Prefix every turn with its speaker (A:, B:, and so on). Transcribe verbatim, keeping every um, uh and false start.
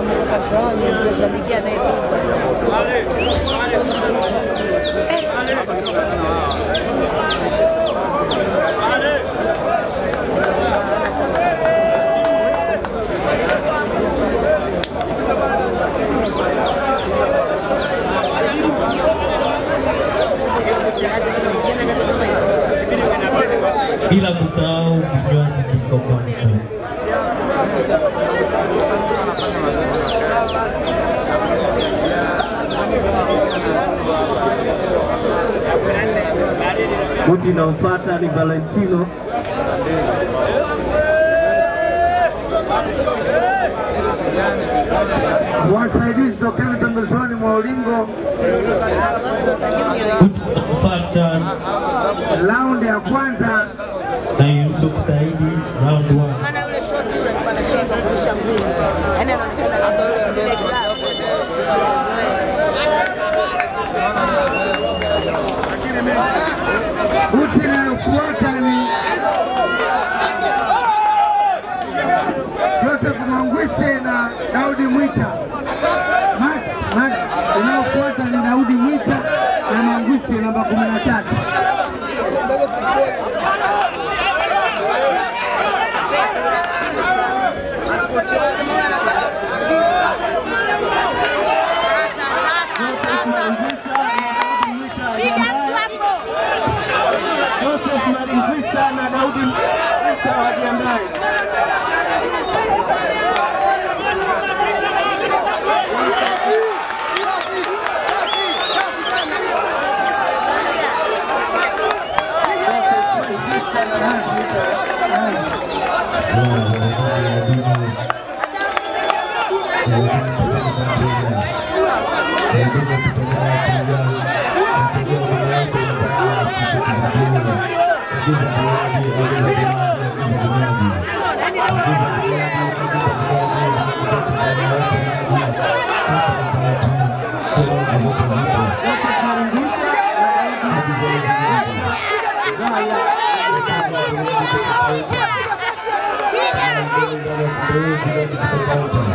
A: Bila kusahau vinywaji viko kwanza. Kundi inayofuata ni Valentino. Wasaidizi tokeni pembezoni mwa ulingo. Kundi inayofuata round ya kwanza na Yusuf Saidi, round one.
B: Maana yule shoti yule alikuwa anashinda kurusha ngumi. Yaani anaonekana
C: Kundi inayofuata ni Joseph Mwangwise na Daudi Mwita. Max, Max, inayofuata ni Daudi Mwita na Mwangwise namba kumi na tatu. Joseph Mwangwise na Daudi Mwita wajiandae.
A: Thank you.